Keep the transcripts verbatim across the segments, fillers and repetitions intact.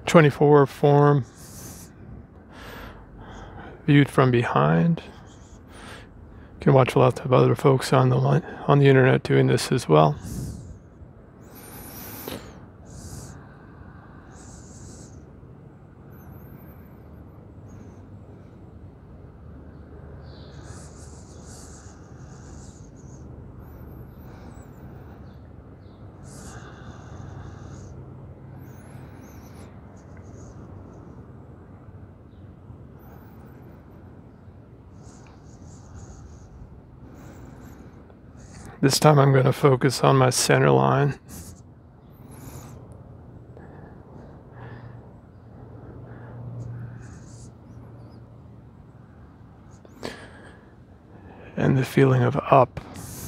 twenty-four form viewed from behind. You can watch lots of other folks on the line, on the internet doing this as well. This time I'm going to focus on my center line. And the feeling of up.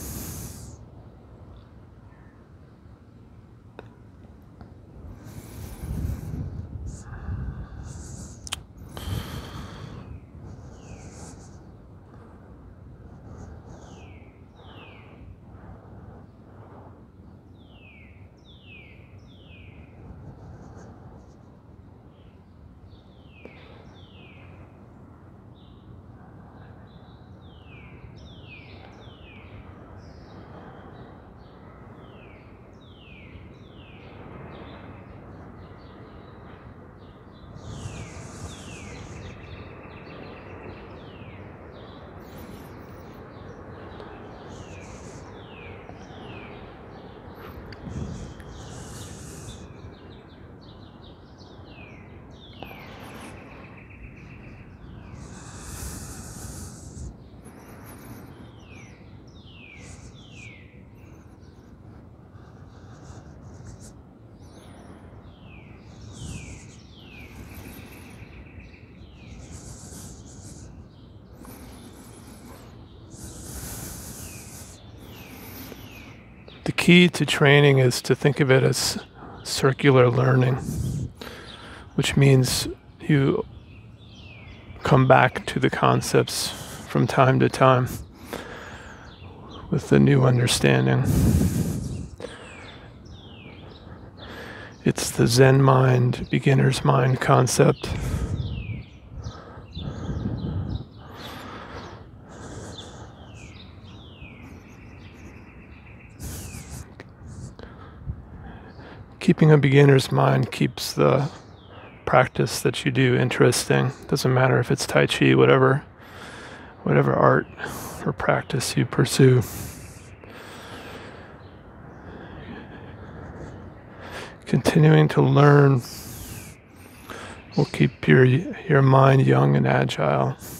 The key to training is to think of it as circular learning, which means you come back to the concepts from time to time with a new understanding. It's the Zen mind, beginner's mind concept. Keeping a beginner's mind keeps the practice that you do interesting. Doesn't matter if it's Tai Chi, whatever, whatever art or practice you pursue. Continuing to learn will keep your your mind young and agile.